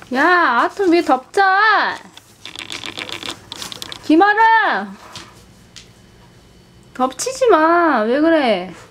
야, 아톰 왜 덮자? 김아라! 덮치지 마. 왜 그래?